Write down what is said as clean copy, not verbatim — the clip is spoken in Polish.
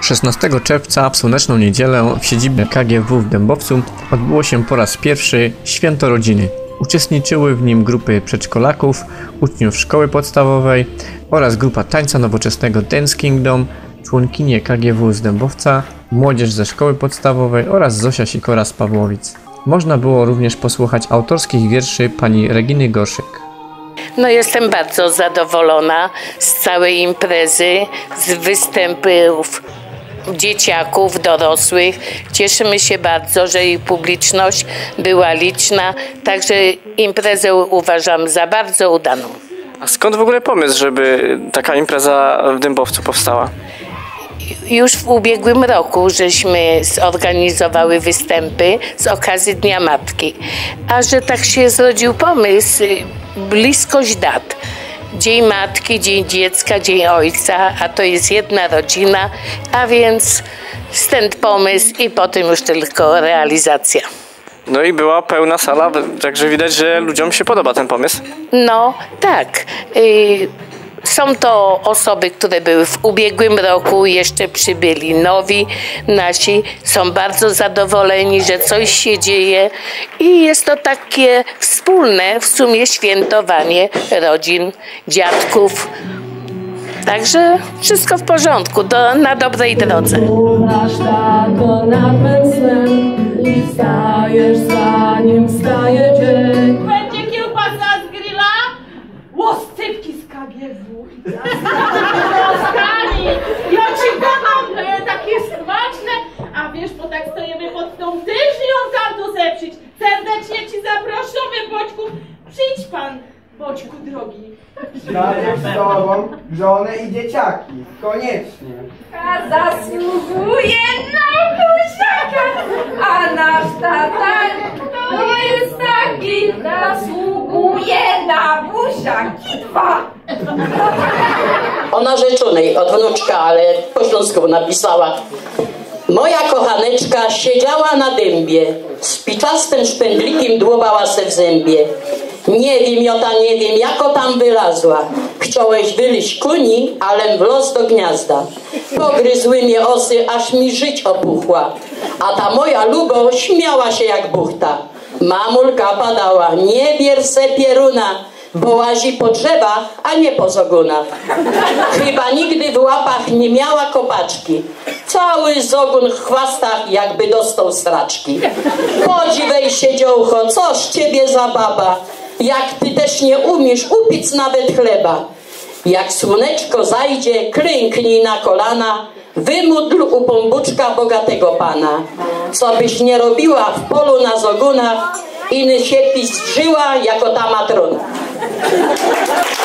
16 czerwca w słoneczną niedzielę w siedzibie KGW w Dębowcu odbyło się po raz pierwszy Święto Rodziny. Uczestniczyły w nim grupy przedszkolaków, uczniów szkoły podstawowej oraz grupa tańca nowoczesnego Dance Kingdom, członkinie KGW z Dębowca, młodzież ze szkoły podstawowej oraz Zosia Sikora z Pawłowic. Można było również posłuchać autorskich wierszy pani Reginy Goszyk. No, jestem bardzo zadowolona z całej imprezy, z występów dzieciaków, dorosłych. Cieszymy się bardzo, że i publiczność była liczna, także imprezę uważam za bardzo udaną. A skąd w ogóle pomysł, żeby taka impreza w Dębowcu powstała? Już w ubiegłym roku żeśmy zorganizowały występy z okazji Dnia Matki. A że tak się zrodził pomysł, bliskość dat. Dzień Matki, Dzień Dziecka, Dzień Ojca, a to jest jedna rodzina, a więc stąd pomysł i potem już tylko realizacja. No i była pełna sala, także widać, że ludziom się podoba ten pomysł. No tak. Są to osoby, które były w ubiegłym roku, jeszcze przybyli nowi nasi. Są bardzo zadowoleni, że coś się dzieje i jest to takie wspólne w sumie świętowanie rodzin, dziadków. Także wszystko w porządku, na dobrej drodze. I wstajesz, zanim wstaje dzień. Będzie kiełbasa z grilla, łoscypki z KGW. Ja ci gadam, takie smaczne. A wiesz, bo tak stoimy pod tą tyżnią tam to zepsuć. Serdecznie ci zapraszamy, Boćku. Przyjdź pan, Boćku drogi. Dajesz z tobą żonę i dzieciaki. Koniecznie. A zasługuje na buziaka, a nasz tata to jest taki, zasługuje na buziaki dwa. O narzeczonej od wnuczka, ale po śląsku napisała. Moja kochaneczka siedziała na dębie, z piczastym szpędlikiem dłubała se w zębie. Nie wiem, Jota, nie wiem, jako tam wylazła. Chciałeś wyliść kuni, alem w los do gniazda. Pogryzły mnie osy, aż mi żyć opuchła. A ta moja lubo śmiała się jak buchta. Mamulka padała, nie bier se pieruna, bo łazi po drzewach, a nie po zogunach. Chyba nigdy w łapach nie miała kopaczki. Cały zogun w chwastach, jakby dostał straczki. Podziwej się, dziołcho, coż ciebie za baba, jak ty też nie umiesz upiec nawet chleba. Jak słoneczko zajdzie, klęknij na kolana, wymódl u pombuczka bogatego pana. Co byś nie robiła w polu na zogunach, iny się pistrzyła jako ta matrona.